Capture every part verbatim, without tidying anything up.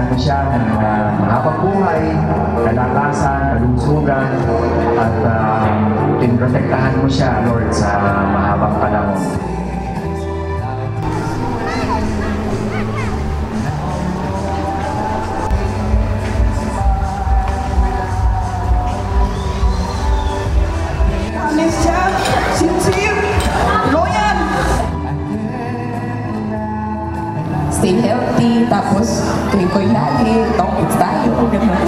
Bigyan mo siya ng uh, mahabang buhay, kalakasan, kalungsugan, at uh, pinrotektahan mo siya, Lord, sa mahabang panahon. Stay healthy, tapos tuloy-tuloy lagi, topics tayo, gano'n.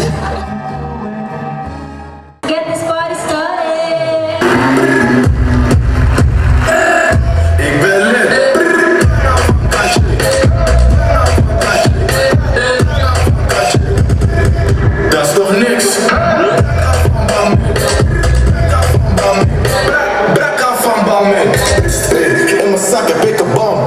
Get this party started! Ik ben lit. Dat is toch niks? Brakka van Balmen. In mijn zak heb ik een bom.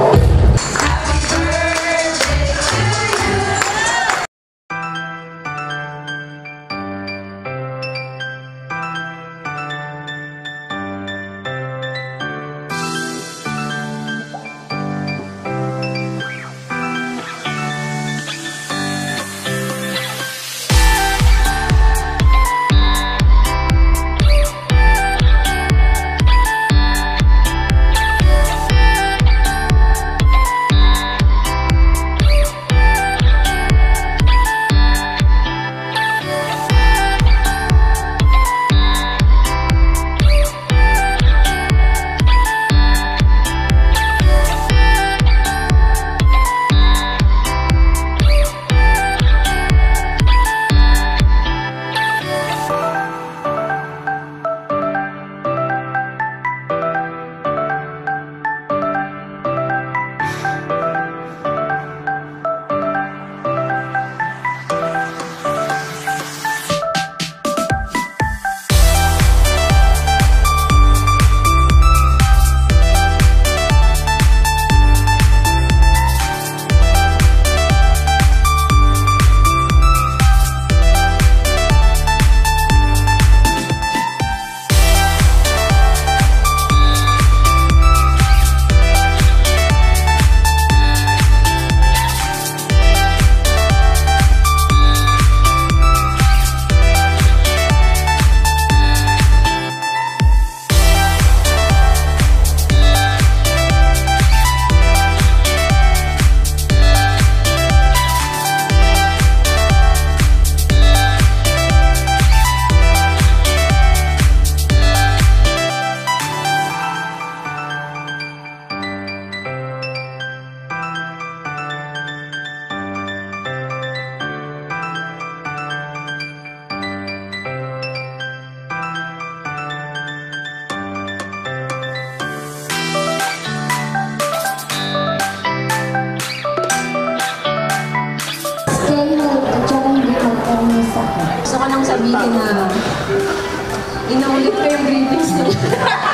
Gusto ko lang sabihin na inaulit ko yung greetings niya.